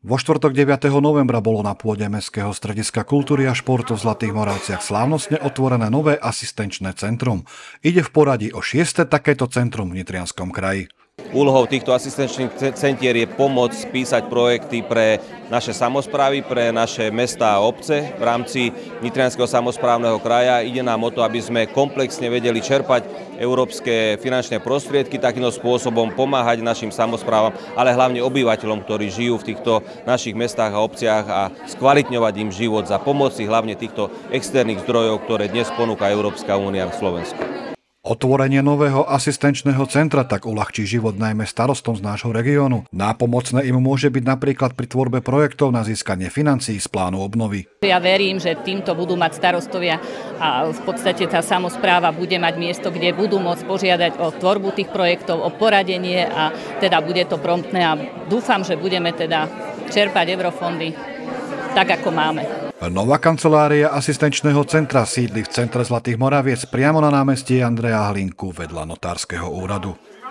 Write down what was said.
Vo štvrtok 9. novembra bolo na pôde Mestského strediska kultúry a športu v Zlatých Moravciach slávnostne otvorené nové asistenčné centrum. Ide v poradí o 6. takéto centrum v Nitrianskom kraji. Úlohou týchto asistenčných centier je pomôcť písať projekty pre naše samosprávy, pre naše mestá a obce v rámci Nitrianskeho samosprávneho kraja. Ide nám o to, aby sme komplexne vedeli čerpať európske finančné prostriedky, takýmto spôsobom pomáhať našim samosprávam, ale hlavne obyvateľom, ktorí žijú v týchto našich mestách a obciach a skvalitňovať im život za pomoci hlavne týchto externých zdrojov, ktoré dnes ponúka Európska únia v Slovensku. Otvorenie nového asistenčného centra tak uľahčí život najmä starostom z nášho regiónu. Nápomocné im môže byť napríklad pri tvorbe projektov na získanie financií z plánu obnovy. Ja verím, že týmto budú mať starostovia a v podstate tá samospráva bude mať miesto, kde budú môcť požiadať o tvorbu tých projektov, o poradenie a teda bude to promptné a dúfam, že budeme teda čerpať eurofondy tak, ako máme. Nová kancelária asistenčného centra sídli v centre Zlatých Moraviec priamo na námestí Andreja Hlinku vedľa notárskeho úradu.